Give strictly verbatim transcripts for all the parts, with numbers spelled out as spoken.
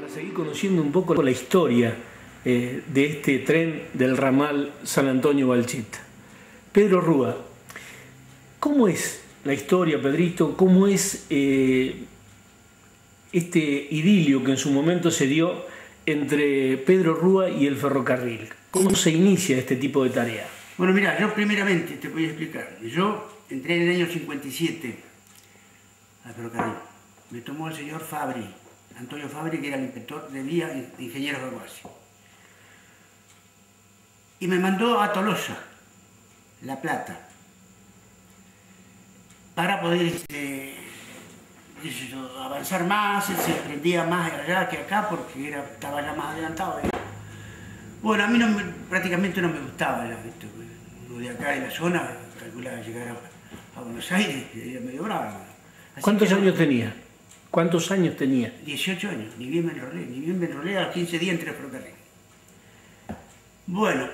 Para seguir conociendo un poco la historia eh, de este tren del ramal San Antonio-Balcheta. Pedro Rúa, ¿cómo es la historia, Pedrito? ¿Cómo es eh, este idilio que en su momento se dio entre Pedro Rúa y el ferrocarril? ¿Cómo se inicia este tipo de tarea? Bueno, mira, yo primeramente te voy a explicar. Yo entré en el año cincuenta y siete al ferrocarril. Me tomó el señor Fabri, Antonio Fabri, que era el inspector de vía de ingenieros de Aguasí. Y me mandó a Tolosa, La Plata, para poder este, avanzar más. Se aprendía más allá que acá porque era, estaba ya más adelantado. Bueno, a mí no me, prácticamente no me gustaba ya, ¿viste? Uno de acá de la zona calculaba llegar a, a Buenos Aires y era medio bravo. Así ¿Cuántos que, años tenía? ¿Cuántos años tenía? dieciocho años, ni bien me enrolé, ni bien me enrolé, a los quince días entre el ferrocarril. Bueno,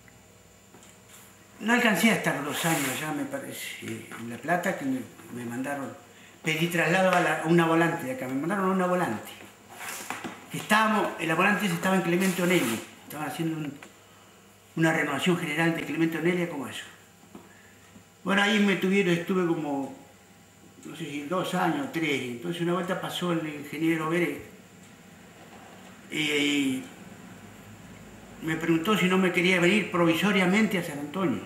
no alcancé a estar dos años ya, me parece, en La Plata, que me, me mandaron, pedí traslado a, la, a una volante de acá, me mandaron a una volante. Estábamos, la volante estaba en Clemente Onelli, estaban haciendo un, una renovación general de Clemente Onelli como eso. Bueno, ahí me tuvieron, estuve como, no sé si dos años, tres, entonces una vuelta pasó el ingeniero Beret y me preguntó si no me quería venir provisoriamente a San Antonio.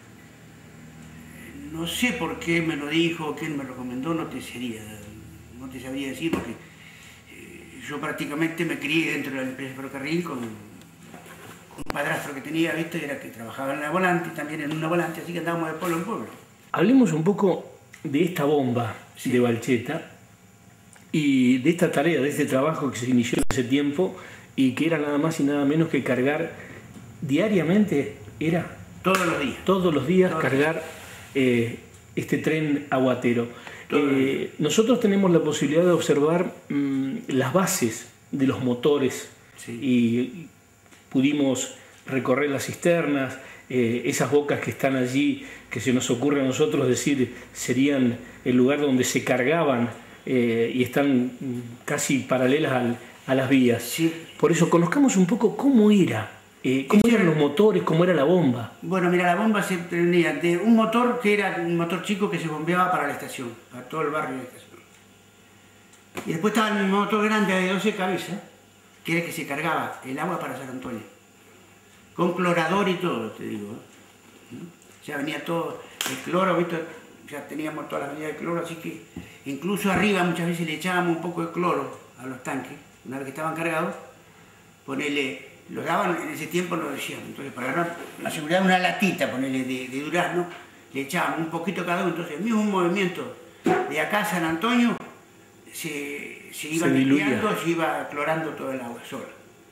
No sé por qué me lo dijo, quién me lo recomendó, no te sería, no te sabría decir, porque eh, yo prácticamente me crié dentro de la empresa de ferrocarril con, con un padrastro que tenía, ¿viste? Era que trabajaba en la volante, también en una volante, así que andábamos de pueblo en pueblo. Hablemos un poco de esta bomba sí. de Balcheta y de esta tarea, de este trabajo que se inició en ese tiempo y que era nada más y nada menos que cargar diariamente, era todos los días, todos los días todos cargar eh, este tren aguatero. Eh, nosotros tenemos la posibilidad de observar mmm, las bases de los motores sí. y pudimos recorrer las cisternas, eh, esas bocas que están allí, que se nos ocurre a nosotros decir serían el lugar donde se cargaban eh, y están casi paralelas al, a las vías. Sí. Por eso conozcamos un poco cómo era, eh, cómo eran los motores, cómo era la bomba. Bueno, mira, la bomba se tenía de un motor que era un motor chico que se bombeaba para la estación, para todo el barrio de la estación. Y después estaba el motor grande de doce cabezas, que era el que se cargaba el agua para San Antonio. Con clorador y todo, te digo. ¿eh? Ya venía todo el cloro, ¿viste? Ya teníamos todas las medidas de cloro, así que incluso arriba muchas veces le echábamos un poco de cloro a los tanques, una vez que estaban cargados, ponerle, lo daban, en ese tiempo lo decían, entonces para asegurar una latita, ponerle de, de durazno, le echábamos un poquito cada uno, entonces el mismo movimiento de acá a San Antonio se, se iba limpiando, se iba clorando todo el agua sola.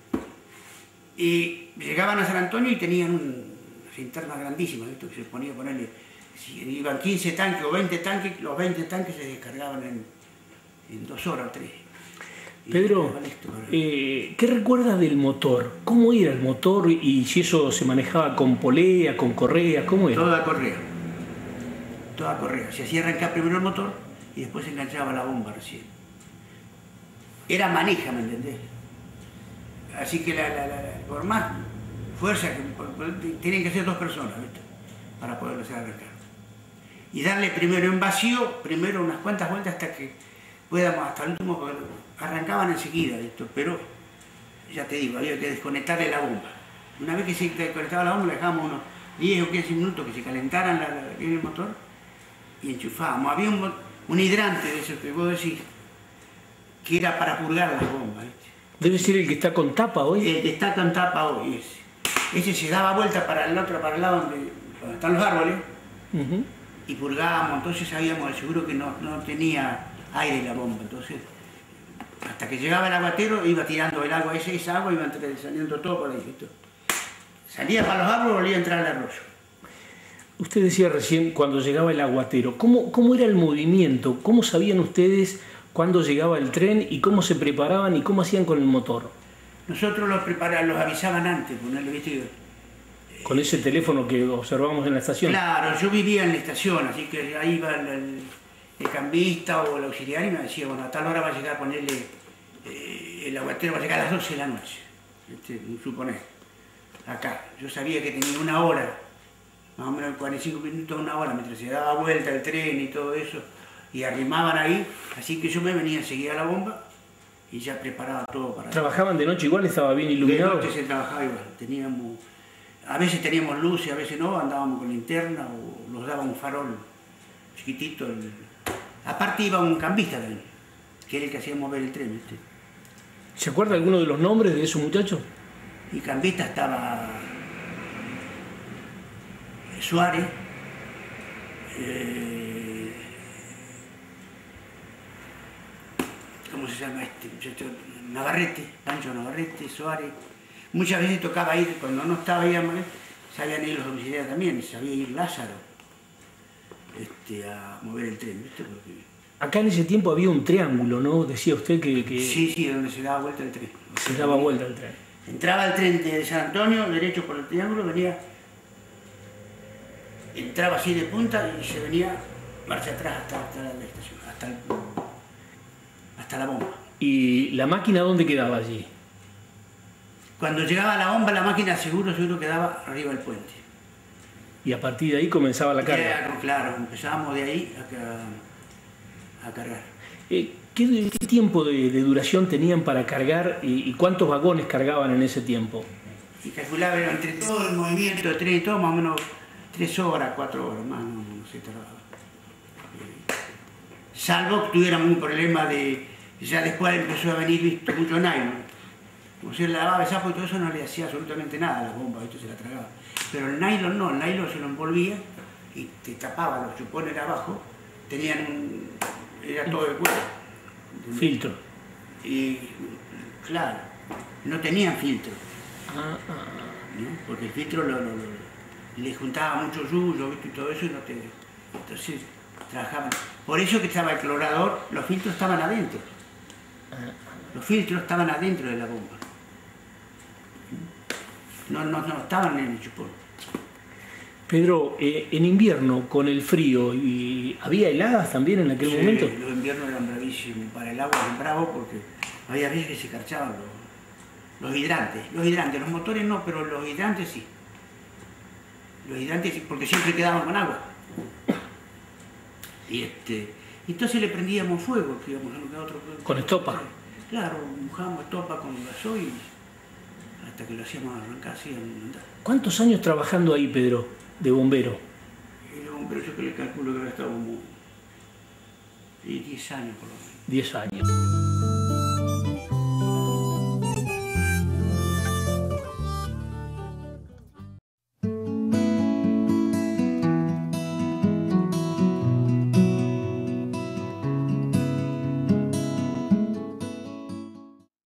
Y llegaban a San Antonio y tenían un, unas linternas grandísimas, ¿visto? Que se ponía a ponerle, si iban quince tanques o veinte tanques, los veinte tanques se descargaban en, en dos horas o tres. Pedro, eh, ¿qué recuerdas del motor? ¿Cómo era el motor y si eso se manejaba con polea, con correa? ¿Cómo era? Toda correa, toda correa. Se hacía arrancar primero el motor y después se enganchaba la bomba recién. Era maneja, ¿me entendés? Así que la, la, la, por más fuerza, que, por, por, tienen que ser dos personas, ¿viste? Para poderlo hacer arrancar. Y darle primero en vacío, primero unas cuantas vueltas hasta que podamos, hasta el último, arrancaban enseguida, ¿viste? Pero ya te digo, había que desconectarle la bomba. Una vez que se desconectaba la bomba, le dejábamos unos diez o quince minutos que se calentaran la, la, el motor y enchufábamos. Había un, un hidrante de eso que vos decís, que era para purgar las bombas, ¿viste? Debe ser el que está con tapa hoy. El que está con tapa hoy, ese. Ese se daba vuelta para el otro, para el lado donde, donde están los árboles, uh-huh. y purgábamos, entonces sabíamos al seguro que no, no tenía aire la bomba, entonces hasta que llegaba el aguatero iba tirando el agua, ese, esa agua iba saliendo todo por ahí, ¿visto? Salía para los árboles, volvía a entrar al arroyo. Usted decía recién cuando llegaba el aguatero, ¿cómo, cómo era el movimiento? ¿Cómo sabían ustedes cuándo llegaba el tren y cómo se preparaban y cómo hacían con el motor? Nosotros los preparaban, los avisaban antes, ponerle vestido. Con ese teléfono que observamos en la estación. Claro, yo vivía en la estación, así que ahí iba el, el, el cambista o el auxiliar y me decía, bueno, a tal hora va a llegar a ponerle eh, el aguatero va a llegar a las doce de la noche, este, suponer, acá. Yo sabía que tenía una hora, más o menos cuarenta y cinco minutos, una hora, mientras se daba vuelta el tren y todo eso, y arrimaban ahí, así que yo me venía enseguida a la bomba y ya preparaba todo para... ¿Trabajaban de noche igual? ¿Estaba bien iluminado? De noche se trabajaba igual, teníamos... A veces teníamos luces, a veces no, andábamos con linterna o nos daba un farol chiquitito. El... Aparte iba un cambista también, que era el que hacía mover el tren, ¿viste? ¿Se acuerda alguno de los nombres de esos muchachos? Y cambista estaba Suárez, eh... ¿cómo se llama este muchacho? Navarrete, Pancho Navarrete, Suárez. Muchas veces tocaba ir, cuando no estaba ahí, sabían ir los domiciliarios también, sabía ir Lázaro este, a mover el tren, ¿viste? Porque... Acá en ese tiempo había un triángulo, ¿no? Decía usted que... que... Sí, sí, donde se daba vuelta el tren. Se daba vuelta el tren. Entraba el tren de San Antonio, derecho por el triángulo, venía... Entraba así de punta y se venía marcha atrás hasta, hasta la estación, hasta, el, hasta la bomba. ¿Y la máquina dónde quedaba allí? Cuando llegaba a la bomba, la máquina seguro, seguro quedaba arriba del puente. Y a partir de ahí comenzaba la carga. Claro, claro, empezábamos de ahí a, a cargar. Eh, ¿qué, ¿Qué tiempo de, de duración tenían para cargar y, y cuántos vagones cargaban en ese tiempo? Y calculaba, era entre todo el movimiento de tren y todo, más o menos tres horas, cuatro horas, más, no, no sé, trabajaba. Salvo que tuviéramos un problema de... Ya después empezó a venir, visto, mucho nylon. Como se lavaba el sapo y todo eso, no le hacía absolutamente nada a la bomba, esto se la tragaba. Pero el nylon no, el nylon se lo envolvía y te tapaba los chupones de abajo, tenían un... era todo el cuero. Filtro. Y claro, no tenían filtro. Ah, ah. ¿No? Porque el filtro lo, lo, lo, le juntaba mucho yuyo y todo eso y no te... Entonces trabajaban. Por eso que estaba el clorador, los filtros estaban adentro. Los filtros estaban adentro de la bomba. No, no, no estaban en el chupón. Pedro, eh, en invierno, con el frío, y ¿había heladas también en aquel Sí, momento? Los inviernos eran bravísimos. Para el agua eran bravos porque había veces que se carchaban los, los hidrantes. Los hidrantes, los motores no, pero los hidrantes sí. Los hidrantes sí, porque siempre quedaban con agua. Y este, entonces le prendíamos fuego, que íbamos a otro. ¿Con estopa? Claro, mojábamos estopa con gasoil hasta que lo hacíamos arrancar así. ¿Cuántos años trabajando ahí, Pedro, de bombero? De bombero yo que le calculo que ahora estaba como diez años por lo menos. diez años.